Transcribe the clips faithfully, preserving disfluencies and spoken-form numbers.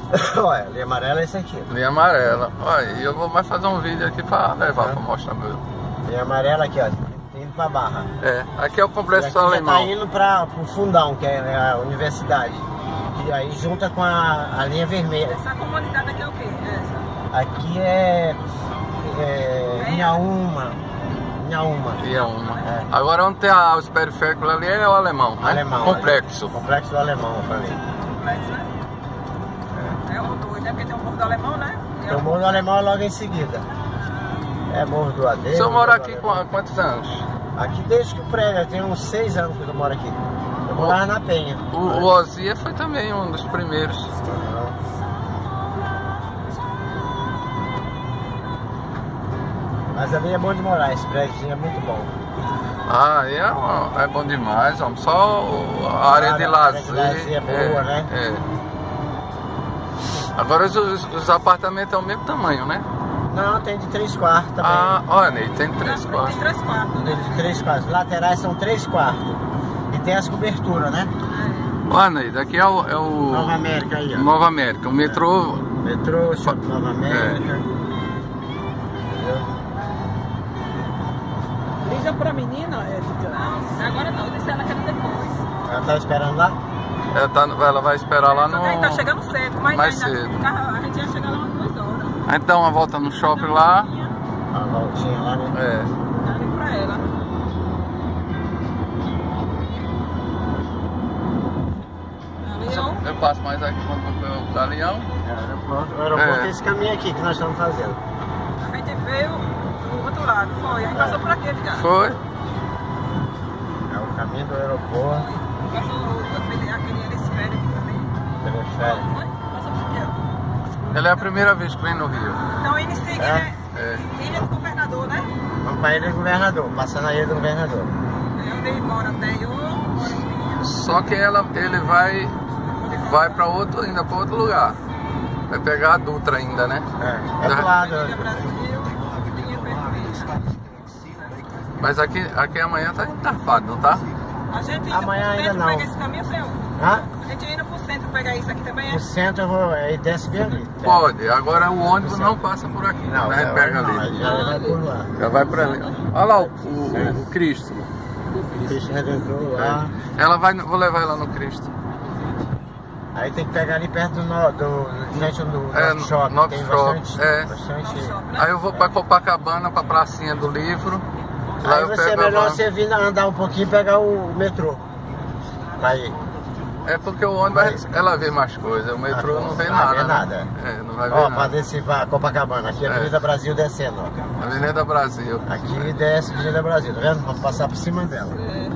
Olha, linha amarela é esse aqui. Linha amarela. Olha, e eu vou mais fazer um vídeo aqui pra levar, é. pra mostrar meu. Linha amarela aqui, ó. Indo pra Barra. É, aqui é o Complexo aqui Alemão. Tá indo pra, pro Fundão, que é a universidade. E aí junta com a, a linha vermelha. Essa comunidade aqui é o quê? Essa? Aqui é. é Inhaúma. Inhaúma. Inhaúma. É. Agora onde tem a, os periféricos ali é o Alemão. Né? Alemão. Complexo. Ali. Complexo do Alemão, eu falei. Complexo, né? É, é o doido, é porque tem o Morro do Alemão, né? Tem o Morro do Alemão logo em seguida. É Morro do Adeus. O senhor mora aqui há quantos anos? Aqui desde que o prédio, tem uns seis anos que eu moro aqui. Eu morava na Penha. O, o Ozia foi também um dos primeiros. Uhum. Mas ali é bom de morar, esse prédio é muito bom. Ah, é, uma, é bom demais, homem. Só a área de lazer. A área de lazer é boa, é, né? É. Agora os, os apartamentos é o mesmo tamanho, né? Não, tem de três quartos também. Ah, olha aí, tem três Tem quartos. três quartos. Tem de três quartos. Os laterais são três quartos. E tem as coberturas, né? Olha, Ney, daqui é o, é o... Nova América aí, ó. Nova América, o metrô... É. Metrô, Shopping Nova América. É. Liga pra menina, Érica. Não, agora não, disse ela que era depois. Ela tá esperando lá? Ela, tá, ela vai esperar lá no... Tá chegando cedo, mas mais ainda, cedo. A gente ia chegar lá umas duas horas. A gente dá uma volta no shopping lá. Uma voltinha lá, né? É. Dá ali pra ela. Leão. Eu passo mais aqui quando o Galeão. É, o aeroporto, o aeroporto é. é esse caminho aqui que nós estamos fazendo. A gente veio do outro lado, foi. A gente é. passou por aquele já. Foi. É o caminho do aeroporto. Passou aquele hemisférico também. Teleférico. Foi? Passou por aqui. Ela é a primeira vez que vem no Rio. Então ele segue, É? né? É. Ilha do Governador, né? Vamos pra Ilha do Governador, passando a Ilha do Governador. É onde ele mora até eu. Só que ela, ele vai, vai pra outro, ainda pra outro lugar. Vai pegar a Dutra ainda, né? É, é do lado. Ilha Brasil, Dinha Perfeita. Mas aqui, aqui amanhã tá entarfado, não tá? A gente Amanhã ainda ainda pro centro não. pegar esse caminho, seu? Hã? A gente indo pro centro pegar isso aqui também, é? No centro eu vou, aí desce bem ali. Pode, agora o ônibus não passa por aqui, Não, né? A gente pega não, ali. já vai por lá. Já vai pra ali. Olha lá o, o, o Cristo. Cristo Redentor lá. Ela vai, vou levar ela no Cristo. Aí tem que pegar ali perto do, no, do de frente do É, Norte Shopping. Norte tem Shopping, bastante, é. bastante. Aí eu vou pra Copacabana, pra pracinha do livro. Lá Aí eu você é pego a melhor van. você vir andar um pouquinho e pegar o metrô. Aí. É porque o ônibus ela vê mais coisas, o metrô Ah, não vê não nada. vê né? nada. É, não vai ver Ó, nada. pra descer pra Copacabana, aqui é a Avenida É. Brasil descendo, ó. Avenida Brasil. Aqui desce a Avenida Brasil, tá vendo? Vamos passar por cima dela.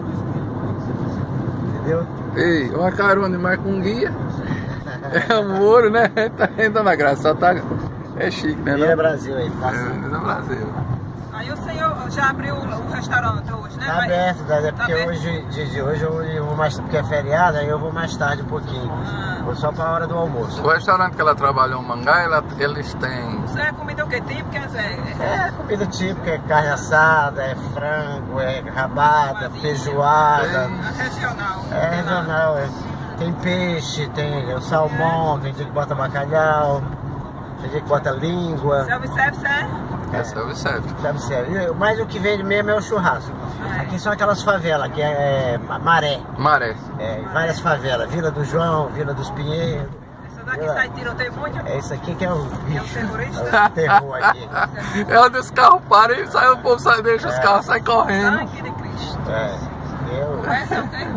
Entendeu? Ei, uma carona demais com guia. É amor, né? Tá ainda na graça, só tá. É chique, né? Avenida Não? Brasil aí, É, passa. Avenida Brasil. Aí o senhor já abriu o, o restaurante hoje, né? Tá Vai- aberto, tá, é tá porque aberto? hoje, dia de hoje eu eu vou mais, porque é feriado, aí eu vou mais tarde um pouquinho. Ah. Vou só pra hora do almoço. O restaurante que ela trabalhou em Mangá, ela, eles têm. Isso é comida o quê? Típica, Zé? É comida típica, é carne assada, é frango, é rabada, feijoada. É regional. É regional, é. Tem peixe, tem o salmão, tem dia que bota bacalhau, tem dia que bota língua. Self-service é? É self-service. Sabe sério? Mas o que vende mesmo é o churrasco. Aqui são aquelas favelas, que é, é Maré. Maré. É, várias favelas, Vila do João, Vila dos Pinheiros. Essa daqui sai tiroteio muito? É isso aqui que é o bicho. terrorista? É o terror aqui. É onde os carros param e sai, o povo sai, deixa os É. carros, sai correndo. Sangue de Cristo. É. Eu, Essa é o terror.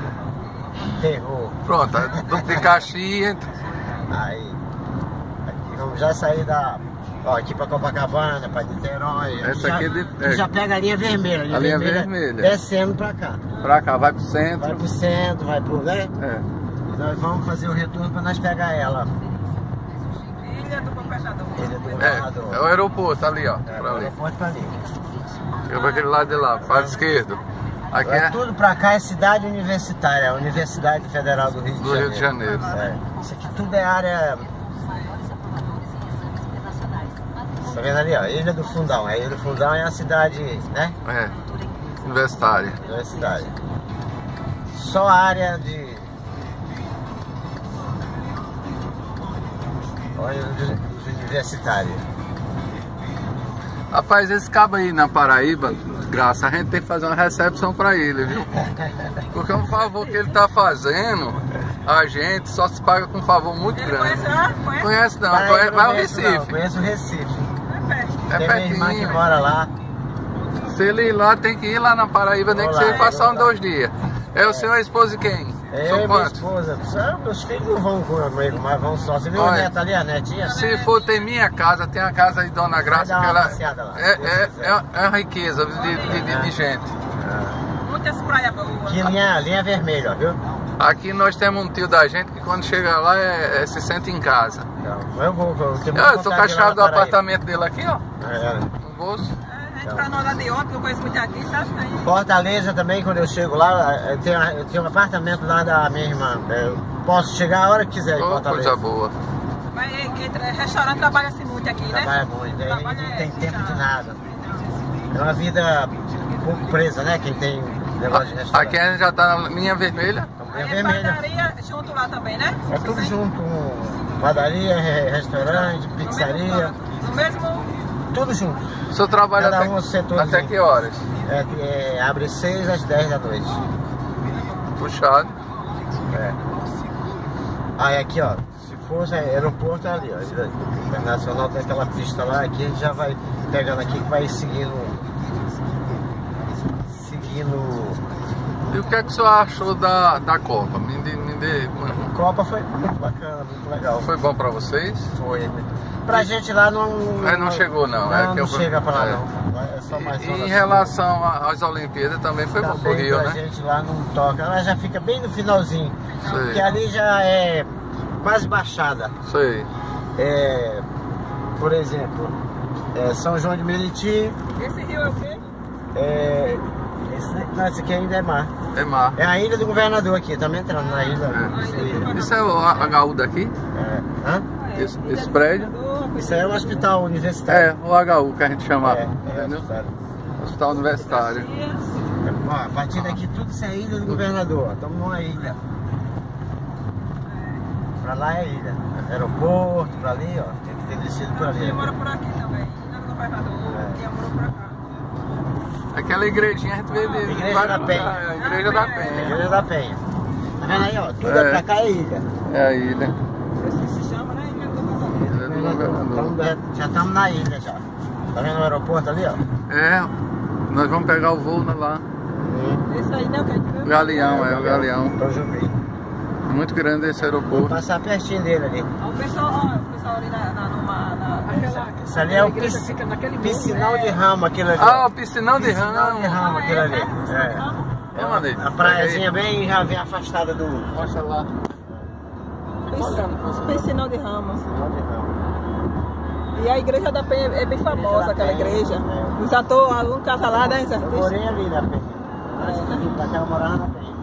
terror. Pronto, é tudo de Caxias. Aí, aqui vamos já sair da. Ó, aqui pra Copacabana, pra Niterói. Essa já, aqui é de- é. já pega a linha vermelha. A linha vermelha. Descendo pra cá. Pra cá, vai pro centro. Vai pro centro, vai pro. Né? É. E nós vamos fazer o retorno pra nós pegar ela. Ilha do Governador. Ilha do É, Governador. é o aeroporto ali, ó. É, Por ali. aeroporto pra ali. Eu vou aquele lado de lá, para o esquerdo. Aqui É é tudo pra cá é cidade universitária, a Universidade Federal do Rio de do Janeiro. Rio de Janeiro. É. Isso aqui tudo é área. Tá vendo ali, ó? Ilha do Fundão. A Ilha do Fundão é a cidade, né? É. Universitária. Universidade. Só área de. ônibus universitário. Rapaz, esse cabo aí na Paraíba, graça, a gente tem que fazer uma recepção pra ele, viu? Porque é um favor que ele tá fazendo, a gente só se paga com um favor muito Ele grande. conhece lá? Conhece? Conhece não, Paraíba conhece, não vai ao conheço, Recife. Não, conheço o Recife. É perto. É Tem minha irmã que pertinho. mora lá. Se ele ir lá, tem que ir lá na Paraíba, nem que Vou lá, seja passar vou uns lá. dois dias. É o seu esposo de quem? Eu São e minha quantos? esposa. Só, meus filhos não vão comigo, mas vão só. Você viu Olha, a neta ali, a netinha? Se for, tem minha casa, tem a casa aí, Dona Graça, dar que uma ela passeada lá, é, se Deus é, quiser. é, é uma riqueza de, de, de, de gente. Muitas praias boas. Que linha, linha vermelha, ó, viu? Aqui nós temos um tio da gente que quando chega lá é, é- se sente em casa. Então, eu vou. Eu, tenho Eu muita tô com vontade a de ir lá chave na do Paraíba. apartamento dele aqui, ó, É. no bolso. A gente pra nós lá de ontem, que eu conheço muito aqui, sabe? Aí, Fortaleza também, quando eu chego lá, eu tenho, eu tenho um apartamento lá da minha irmã. Eu posso chegar a hora que quiser em Oh, Fortaleza. coisa boa. mas é, é, restaurante trabalha-se muito aqui, né? Trabalha muito, aí Trabalha não é tem tempo de puxado. nada. É uma vida um pouco presa, né? Quem tem negócio de restaurante. Aqui a gente já tá na linha vermelha. Linha Aí é vermelha. padaria junto lá também, né? É tudo junto, um padaria, re- restaurante, No pizzaria, mesmo, no mesmo tudo junto. O senhor trabalha Cada até, um no setorzinho. até que horas? É, é, abre seis às dez da noite. Puxado. É. Aí aqui, ó, se fosse aeroporto é ali, ó. Internacional tem aquela pista lá, aqui a gente já vai pegando aqui que vai seguindo. Seguindo. E o que é que o senhor achou da, da Copa? Me dê, me dê- A Copa foi muito bacana, muito legal. Foi bom pra vocês? Foi. Pra gente lá não. É, não chegou não, Não, é que não eu- chega pra lá é. não. É só mais E, zona em sul. relação a- às Olimpíadas também foi bom pro Também Rio, pra né? gente lá não toca. Ela já fica bem no finalzinho. Sei. Porque ali já é quase baixada. Sei. É, por exemplo, é, São João de Meriti. Esse rio é o quê? É, esse, não, esse aqui ainda é mar. É mar. É a ilha do governador aqui, estamos entrando na ilha. É. Isso é o H U daqui? É, hã? Esse, esse prédio? Isso aí é um hospital universitário. É, o H U que a gente chama. É, é, entendeu? hospital. Hospital Universitário. Ó, a partir daqui tudo isso é ilha do governador. Estamos numa ilha. Pra lá é ilha. Aeroporto, pra ali, ó. Tem que ter descido por ali. Tia mora por aqui também. Ilha do governador. É. Tia morou por cá. Aquela igrejinha a gente vê de Igreja vários da Penha. lugares, a Igreja da Penha. Igreja da Penha. Tá vendo aí, ó? Tudo É. pra cá é ilha. É a ilha. Esse se chama, né? Ilha do governador. Ilha do governador. Tamo- já estamos na ilha já. Tá vendo o aeroporto ali, ó? É, nós vamos pegar o voo lá. Esse aí, né? O que a gente O viu? Galeão, é o Galeão. Então eu vi. Muito grande esse Vou aeroporto. passar pertinho dele ali. Ó, o pessoal, ó, o pessoal ali na, na, numa, na, aquela, Isso ali é o igreja pis- fica naquele piscinão de ramo, aquilo ali. Ah, o piscinão de Piscinão ramo. de ramo, aquilo ali. É. É. Ô, Manei, A praiazinha bem, já bem afastada do. Mostra lá. Piscinão de ramos. Piscinão de ramo. E a igreja da Penha é bem famosa, da aquela Penha, igreja. é. Os atores, aluno casa lá, né? Os Eu artistas. morei ali na Penha. Antes de vir pra cá, eu morava na Penha.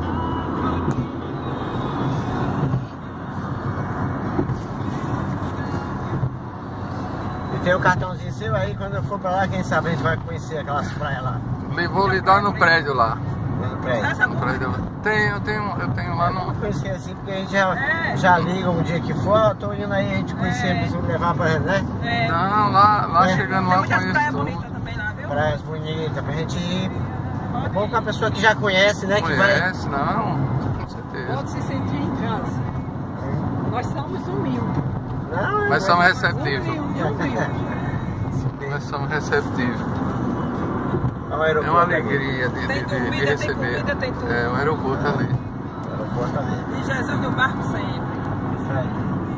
E tem o cartãozinho seu aí, quando eu for pra lá, quem sabe a gente vai conhecer aquelas praias lá. Vou lhe dar no prédio lá. No prédio. Essa No prédio lá. Tem, eu tenho, eu tenho lá no. Vamos conhecer assim, porque a gente já, É. já liga um dia que for, ó, tô indo aí, a gente conhecer, É. precisa levar pra, né? É, Não, lá, lá É. chegando tem lá eu muitas praias conheço bonitas tudo. também lá, viu? Praias bonitas pra gente ir. É bom com a pessoa que já conhece, né? Que vai. Conhece, não? Com certeza. Pode se sentir em casa. Nós somos humildes. Não, Mas somos receptivos. Humilde, humilde. Nós somos receptivos. É um É aeroporto uma ali. alegria de, de, Tem de, de comida, tem receber. comida, tem tudo. É, o aeroporto ali. O aeroporto ali. E Jesus no barco sempre. Isso aí.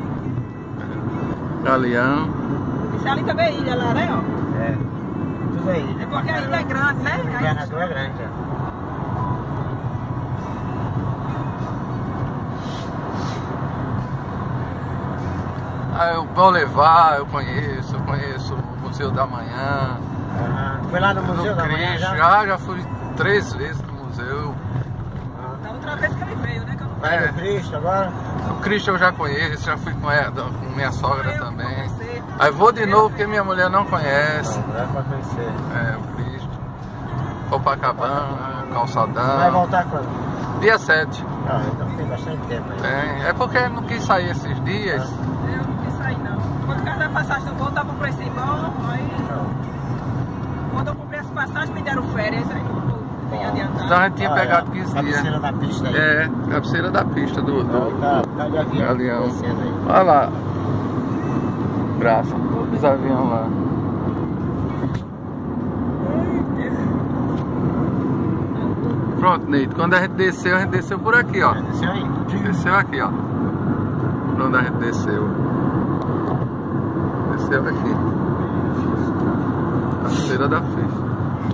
Galeão. Isso ali também é ilha lá, né? Ó. É. Tudo aí. É porque a ilha é grande, né? O Aí governador é grande, ó. Ah, eu vou levar, eu conheço, eu conheço o Museu da Manhã. Ah, foi lá no Museu no da Manhã Cristo, já? já, já fui três vezes no museu. Da outra vez que ele veio, né? Que eu não Vai É. no Cristo agora? O Cristo eu já conheço, já fui com, ela, com minha sogra Eu também. conheci. Aí vou de novo porque minha mulher não conhece. Não, não é pra conhecer. É, o Cristo. Copacabana, Vai Calçadão. voltar quando? Dia sete. Ah, então tem bastante tempo aí. Tem. É porque não quis sair esses dias. Eu não quis sair, Quando cada passagem do voo tava com preço bom, aí. Quando eu comprei as passagens, me deram férias, aí não vim adiantar. Então a gente tinha Ah, pegado é. quinze Cabeceira dias. da pista aí. É, cabeceira da pista do, do, Tá, tá de avião. avião. descendo aí. Olha lá. Graça, os aviões lá. Pronto, Neito. Quando a gente desceu, a gente desceu por aqui, ó. Desceu aí? Desceu aqui, ó. Por onde a gente desceu. Desceu aqui. Cabeceira da pista.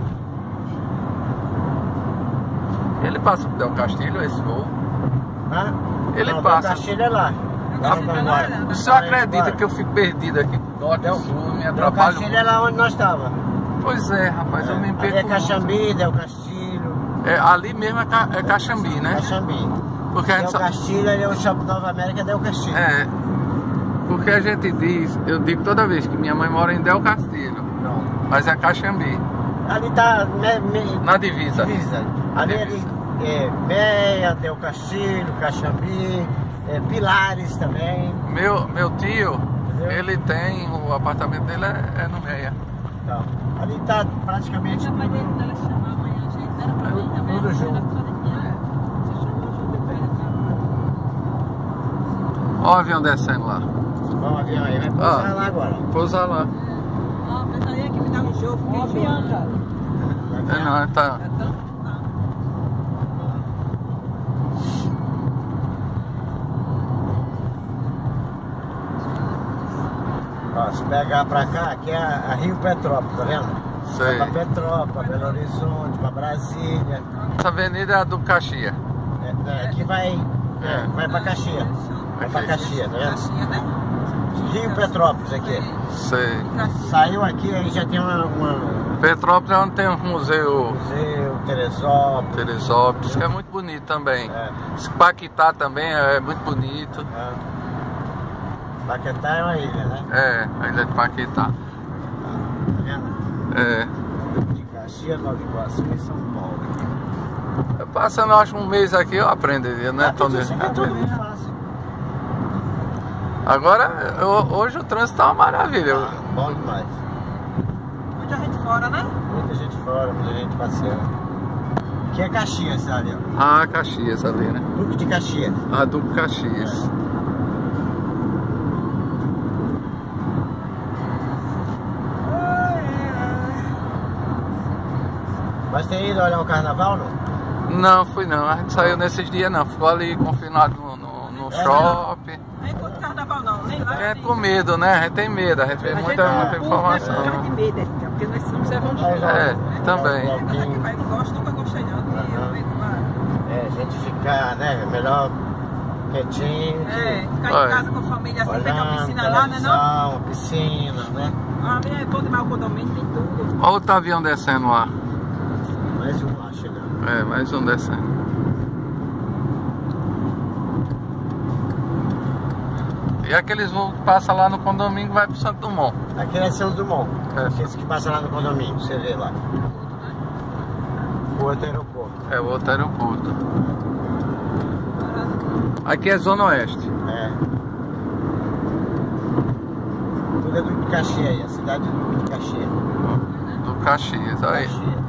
Ele passa pro Del Castilho, esse voo? Hã? Ele não, passa. O Castilho é lá. Ah, Vamos lá, embora. lá. O senhor acredita que eu fico perdido aqui? Norte e sul, me O atrapalho Castilho é muito. lá onde nós estávamos. Pois é, rapaz, eu me Ali perco é muito. Caxambi, Del Castilho. É, ali mesmo é, Ca- é Caxambi, né? Caxambi. Porque a gente Del só... Castilho, ali é o Shopping Nova América, Del Castilho. É, porque a gente diz, eu digo toda vez que minha mãe mora em Del Castilho, Não. mas é Caxambi, Ali tá me, me, na divisa. divisa. Ali, ali é Meia, Del Castilho, Caxambi, é, Pilares também. Meu, meu tio, Entendeu? ele tem, o apartamento dele é, é no Meia. Então, ali tá praticamente O pai dele dela chamar amanhã, a gente era pra mim também. Tudo junto. Era pra fazer dinheiro. Você chamou junto de férias, Olha o avião descendo lá. Vamos um avião aí, vai pousar Ah. lá agora. Pousa lá. ó. Mas aí é que me dá um jogo, fiquei enjoada. É, não, tá. É tão. Tá. Ó, se pegar pra cá, aqui é a Rio Petrópolis, tá vendo? Sei. Pra Petrópolis, pra Belo Horizonte, pra Brasília. Essa avenida é a do Caxias. É, é, aqui vai, é, É. vai pra Caxias. Vai pra Caxias, tá vendo? Caixinha, né? Rio Petrópolis aqui. Sei. Saiu aqui, aí já tem uma, uma Petrópolis é onde tem um museu museu, Teresópolis. Teresópolis, que é muito bonito também. É. Paquetá também é muito bonito. É. Paquetá é uma ilha, né? É, a ilha de Paquetá. Tá vendo? É. De Caxias, Nova Iguaçu e São Paulo. Passando, acho, um mês aqui eu aprenderia, né, Tony? Isso aqui é tudo muito fácil. Agora, eu- hoje o trânsito tá uma maravilha. Ah, bom demais. Muita gente fora, né? Muita gente fora, muita gente passeando. Aqui é Caxias, ali, ó. Ah, Caxias ali, né? Duque de Caxias. A do Caxias. Mas tem ido olhar o carnaval, não? Não, fui não. A gente saiu nesses dias não. Ficou ali confinado no, no, no É, shopping. Nem curto carnaval, não. Nem lá. É com medo, né? A gente tem medo. A gente vê muita, muita informação. Por causa de medo, então, porque nós somos evangélicos. É, também. Eu não gosto, nunca gostei não. de eu ver lá. É, a gente ficar, né? Melhor quietinho. que- É, ficar Olha. em casa com a família assim, feita uma olhando piscina lá, né não? televisão, piscina, né? A minha é bom demais o condomínio, tem tudo. Olha outro avião descendo lá. Mais um lá chegando. É, mais um descendo. E aqueles voos que passam lá no condomínio vai pro Santo Dumont. Aqui é Santos Dumont. É. Esse que passa lá no condomínio, você vê lá. O outro aeroporto. É o outro aeroporto. Aqui é Zona Oeste. É. Tudo é do Caxias aí, a cidade do de Caxias. Do Caxias, aí. Caxias.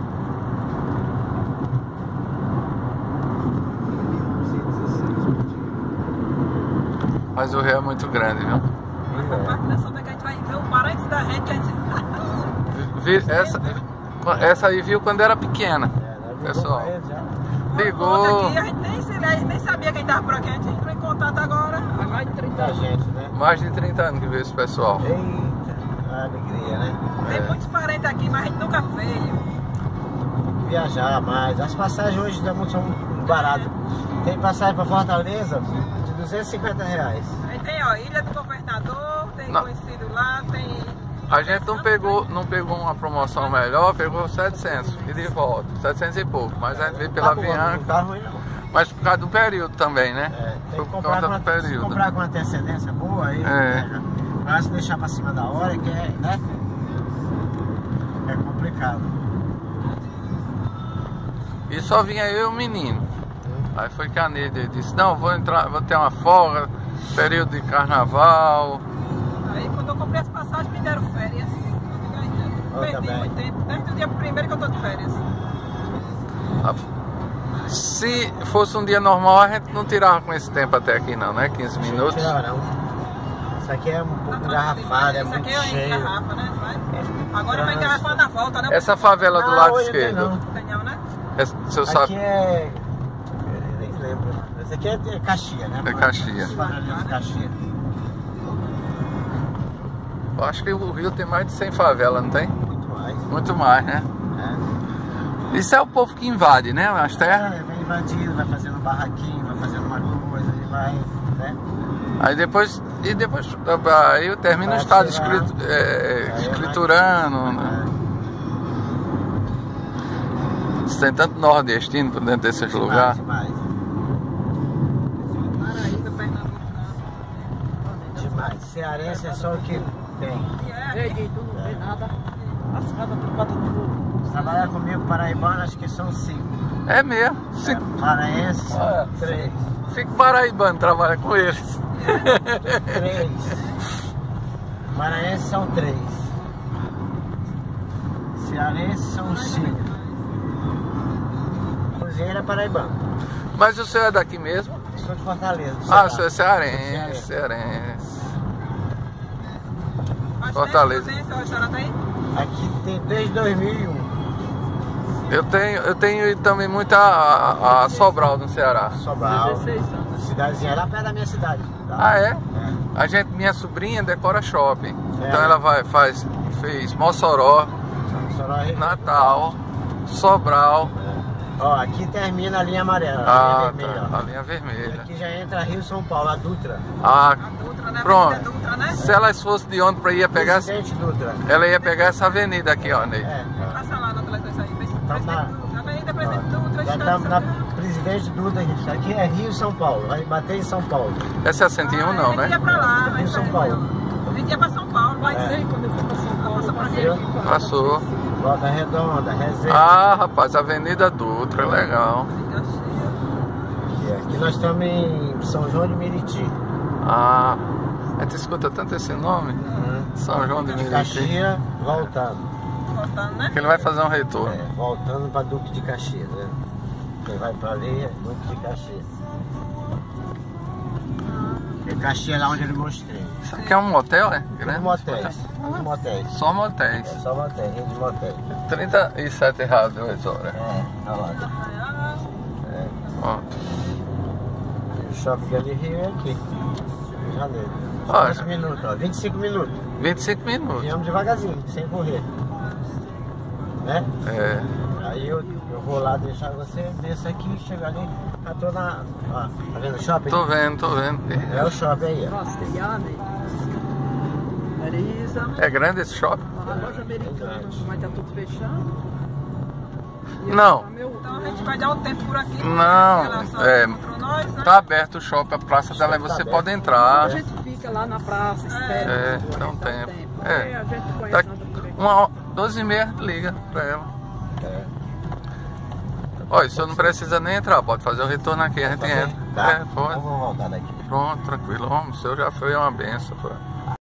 Mas o Rio é muito grande, viu? Essa parte nós só vê que a gente vai ver o parente da gente, que a gente... Vi- Essa, essa aí viu quando era pequena. É, nós Pessoal. ligou pra ele já. Ligou. Aqui, a gente nem, se- a gente nem sabia quem estava por aqui, a gente entrou em contato agora, há mais de trinta Muita anos. gente, né? Mais de trinta anos que vê esse pessoal. Eita, a alegria, né? Tem É. muitos parentes aqui, mas a gente nunca veio. Viajar mais. As passagens hoje são muito são muito baratas. Tem passagem para Fortaleza de duzentos e cinquenta reais. Aí tem, ó, Ilha do Governador, tem Não. conhecido lá, tem... A gente não pegou, não pegou uma promoção melhor, pegou setecentos e de volta, setecentos e pouco, mas a gente veio pela Tá bom, não Avianca, tá ruim não. mas por causa do período também, né? É, tem Foi que por comprar causa com, do a- se período. comprar com antecedência boa aí. É. né? Mas se deixar pra cima da hora que é, né? É complicado. E só vinha eu e o menino. Aí foi que a Neide disse, não, vou entrar, vou ter uma folga, período de carnaval. Aí quando eu comprei as passagens e me deram férias. Eu Perdi também. muito tempo, desde o dia primeiro que eu tô de férias. Se fosse um dia normal, a gente não tirava com esse tempo até aqui não, né? quinze minutos. Tirar, não. Isso aqui é um pouco engarrafado, é Isso muito aqui é cheio. engarrafa, né? Vai. É Agora vai trânsito. engarrafar na volta, né? Essa favela do Não, lado hoje tem esquerdo, não. Tem não, né? é, se eu Aqui sabe, é... eu nem lembro. Esse aqui é é Caxias, né? É Caxias. Favela de Caxias. eu acho que o Rio tem mais de cem favelas, não tem? Muito mais. Muito mais, né? É. Isso é o povo que invade, né? As terras. É, vai invadindo, vai fazendo barraquinho, vai fazendo uma coisa e vai, né? Aí depois, e depois, aí termina o Vai estado tirar. escrito, é, Aí escriturando, né? Você tem tanto nordestino por dentro desses Demais, lugares. demais. Paraíba, Pernambucano. Demais. Cearense é só o que tem. E é, Tu não vê nada. As casas tudo pra todo mundo. Trabalhar comigo, paraibano, acho que são cinco. É mesmo. É, Cinco, paraense são Olha, três. cinco paraibanos trabalham com eles. Três. Paraense são três. Cearense são cinco. Cruzeiro é paraibano. Mas o senhor é daqui mesmo? Sou de Fortaleza. do Ah, Ceará. o senhor é cearense, Cearense. cearense. Faz Fortaleza. tempo que você tem essa restaurante aí? Aqui tem desde dois mil e um. Eu tenho, eu tenho ido também muito a, a, a Sobral, no Ceará. Sobral. dezesseis anos. Cidadezinha lá perto da minha cidade. Tá? Ah, é? É. A gente, minha sobrinha decora shopping. É. Então ela vai, faz, fez Mossoró, Soró- Natal, Sobral. É. Ó, aqui termina a linha amarela, a Ah, linha vermelha. tá, ó. a linha vermelha. Aqui já entra Rio São Paulo, a Dutra. Ah, A Dutra, né? pronto. A Dutra, né? Se elas fossem de onde para ia pegar, Presidente Dutra. ela ia pegar essa avenida aqui, ó, Ney. É. Passa lá na televisão isso aí. Presidente Tá na- Dutra, Avenida Presidente Dutra, Já Estado estamos de na São Paulo. Presidente Dutra, gente. Aqui é Rio São Paulo. Vai bater em São Paulo. Essa é a cento e um não, A gente ia né? pra lá, Rio mas São aí, Paulo. A gente ia pra São Paulo, mas É. Sei, quando eu fui pra São Paulo, Passou eu por passei aqui? aqui. com a- Passou. Volta Redonda, Resende. Ah, rapaz, Avenida Dutra, legal. Aqui, aqui nós estamos em São João de Meriti. Ah, a gente escuta tanto esse nome? São João de Meriti. Caxias, voltando. voltando, né? Que ele vai fazer um retorno. É, voltando para Duque de Caxias, né? Quem vai para ali é Duque de Caxias. É Caxias lá onde eu mostrei. Isso aqui é um motel, é? Tudo Grande? motéis. Tudo motéis. Só motéis. É só motéis, rede de motéis. trinta e sete reais duas horas. É, tá lá. É. Ó. O shopping ali Rio é aqui. Rio de Janeiro. Olha. vinte minutos, ó. vinte e cinco minutos. vinte e cinco minutos. Viemos devagarzinho, sem correr. Né? É. Aí eu, eu vou lá deixar você, desço aqui, chego ali, já tô na. Ó, tá vendo o shopping? Tô vendo, tô vendo. É o shopping aí, ó. Nossa, tem a Marisa, É grande esse shopping? a loja americana, mas tá tudo fechando. E Não. tá meu- Então a gente vai dar um tempo por aqui. Não, Ela só é, encontrou nós, né? Tá aberto o shopping, a praça dela, aí Tá você aberto. pode A entrar. gente fica lá na praça, espera. É, a gente dá um dá tempo. Aí É. a gente conhece Daqui, nada por aí. uma doze e meia, liga pra ela. É. Olha, o senhor não precisa nem entrar, pode fazer o retorno aqui, a gente Tá bem? entra. Tá. É, pode. Vamos voltar daqui. Pronto, tranquilo. Homem, o senhor já foi uma benção. Foi.